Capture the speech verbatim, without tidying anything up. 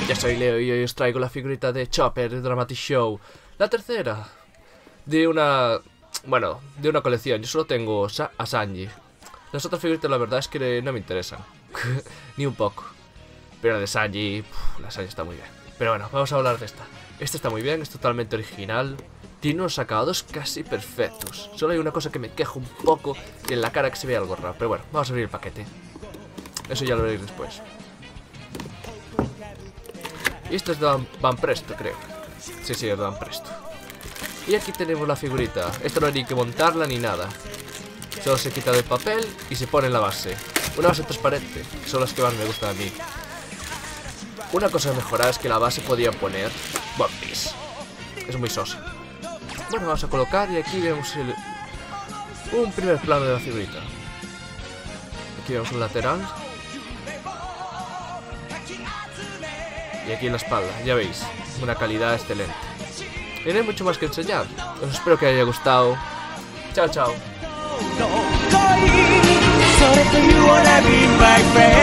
Ya soy Leo y hoy os traigo la figurita de Chopper de Dramatic Show. La tercera de una... Bueno, de una colección. Yo solo tengo a Sanji. Las otras figuritas la verdad es que no me interesan. Ni un poco. Pero la de Sanji... Uf, la Sanji está muy bien. Pero bueno, vamos a hablar de esta. Esta está muy bien, es totalmente original. Tiene unos acabados casi perfectos. Solo hay una cosa que me quejo un poco, y en la cara que se ve algo raro. Pero bueno, vamos a abrir el paquete. Eso ya lo veréis después. Y esto es de Van, Van Presto, creo. Sí, sí, es de Van Presto. Y aquí tenemos la figurita. Esto no hay ni que montarla ni nada. Solo se quita del papel y se pone en la base. Una base transparente, que son las que más me gustan a mí. Una cosa mejorada es que la base podía poner One Piece. Es muy sosa. Bueno, vamos a colocar y aquí vemos el... un primer plano de la figurita. Aquí vemos un lateral. Y aquí en la espalda, ya veis, una calidad excelente. Y no hay mucho más que enseñar. Os espero que os haya gustado. Chao, chao.